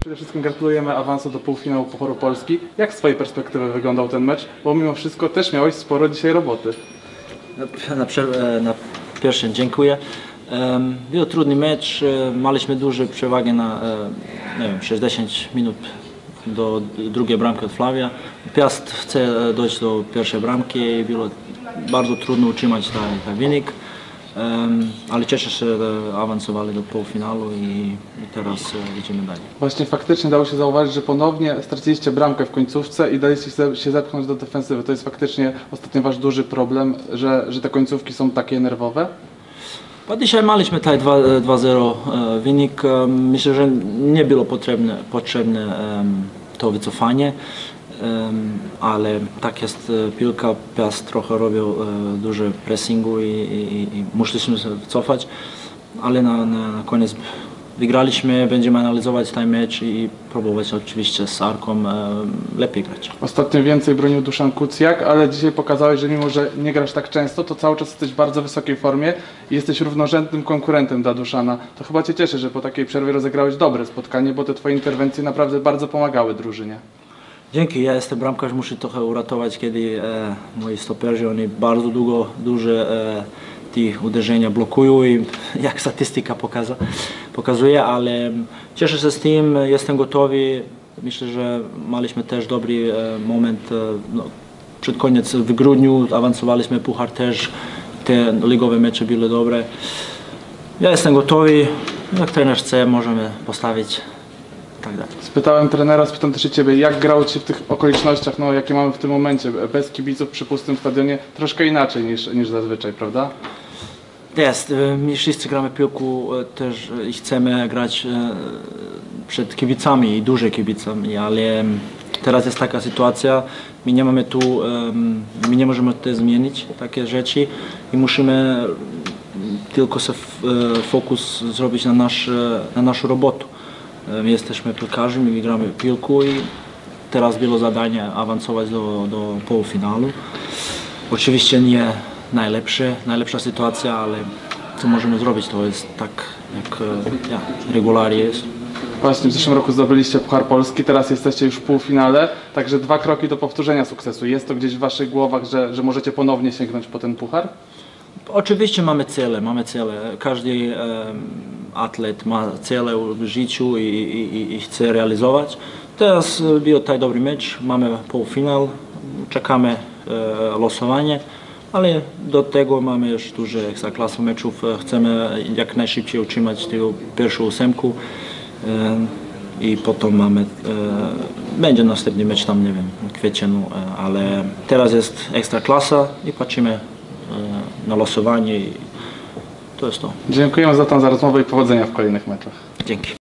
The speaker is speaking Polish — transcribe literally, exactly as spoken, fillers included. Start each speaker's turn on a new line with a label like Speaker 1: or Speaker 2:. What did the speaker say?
Speaker 1: Przede wszystkim gratulujemy awansu do półfinału Pucharu Polski. Jak z Twojej perspektywy wyglądał ten mecz? Bo mimo wszystko też miałeś sporo dzisiaj roboty.
Speaker 2: Na, na, na pierwsze dziękuję. Um, był trudny mecz, mieliśmy dużą przewagę na nie wiem, sześćdziesiąt minut do drugiej bramki od Flavia. Piast chce dojść do pierwszej bramki i było bardzo trudno utrzymać ten, ten wynik. Um, ale cieszę się, że awansowali do półfinału i, i teraz uh, idziemy dalej.
Speaker 1: Właśnie faktycznie dało się zauważyć, że ponownie straciliście bramkę w końcówce i daliście się zepchnąć do defensywy. To jest faktycznie ostatnio Wasz duży problem, że, że te końcówki są takie nerwowe?
Speaker 2: Bo dzisiaj mieliśmy tutaj dwa zero wynik. Myślę, że nie było potrzebne, potrzebne um, to wycofanie. Um, ale tak jest piłka, Piast trochę robił uh, dużo pressingu i, i, i musieliśmy się wycofać, ale na, na, na koniec wygraliśmy, będziemy analizować ten mecz i próbować oczywiście z Arką um, lepiej grać.
Speaker 1: Ostatnio więcej bronił Duszan Kucjak, ale dzisiaj pokazałeś, że mimo, że nie grasz tak często, to cały czas jesteś w bardzo wysokiej formie i jesteś równorzędnym konkurentem dla Duszana. To chyba Cię cieszy, że po takiej przerwie rozegrałeś dobre spotkanie, bo te Twoje interwencje naprawdę bardzo pomagały drużynie.
Speaker 2: Dzięki, ja jestem bramkarz, muszę trochę uratować, kiedy e, moi stoperzy, oni bardzo długo, duże e, te uderzenia blokują i jak statystyka pokaza, pokazuje, ale cieszę się z tym, jestem gotowy. Myślę, że mieliśmy też dobry e, moment e, no, przed koniec w grudniu, awansowaliśmy puchar też, te ligowe mecze były dobre. Ja jestem gotowy, jak trener chce, możemy postawić. Tak, tak.
Speaker 1: Spytałem trenera, spytam też i Ciebie, jak grało Ci w tych okolicznościach, no, jakie mamy w tym momencie, bez kibiców przy pustym stadionie, troszkę inaczej niż, niż zazwyczaj, prawda?
Speaker 2: Jest, my wszyscy gramy piłkę też i chcemy grać przed kibicami i duże kibicami, ale teraz jest taka sytuacja, my nie mamy tu, my nie możemy to zmienić, takie rzeczy i musimy tylko się fokus zrobić na, nasz, na naszą robotę. My jesteśmy piłkarzami, my gramy piłkę i teraz było zadanie awansować do, do półfinału. Oczywiście nie najlepsze, najlepsza sytuacja, ale co możemy zrobić, to jest tak jak ja, regularnie jest.
Speaker 1: Właśnie w zeszłym roku zdobyliście Puchar Polski, teraz jesteście już w półfinale, także dwa kroki do powtórzenia sukcesu. Jest to gdzieś w Waszych głowach, że, że możecie ponownie sięgnąć po ten puchar?
Speaker 2: Oczywiście mamy cele, mamy cele. Każdy um, atlet ma cele w życiu i, i, i chce realizować. Teraz był ten dobry mecz, mamy półfinał, czekamy e, losowanie, ale do tego mamy już dużo ekstraklasy meczów. Chcemy jak najszybciej utrzymać tę pierwszą ósemkę e, i potem mamy, e, będzie następny mecz tam, nie wiem, w kwietniu, e, ale teraz jest ekstraklasa i patrzymy na losowanie i to jest to.
Speaker 1: Dziękujemy za tą za rozmowę i powodzenia w kolejnych meczach.
Speaker 2: Dzięki.